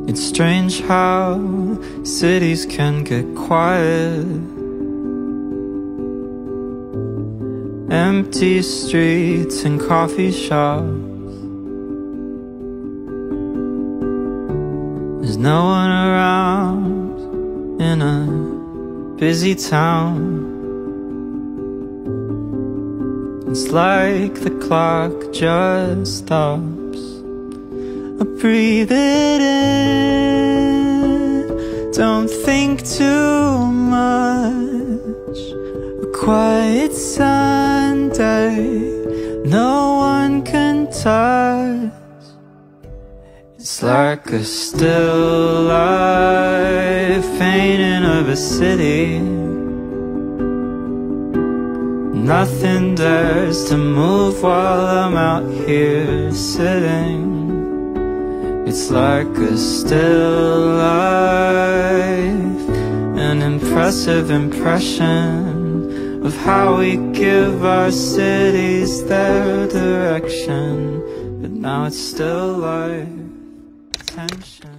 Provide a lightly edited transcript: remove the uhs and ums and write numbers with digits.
It's strange how cities can get quiet. Empty streets and coffee shops. There's no one around in a busy town. It's like the clock just stops. I breathe it in, don't think too much. A quiet Sunday, no one can touch. It's like a still life painting of a city. Nothing dares to move while I'm out here sitting. It's like a still life, an impressive impression of how we give our cities their direction. But now it's still life tension.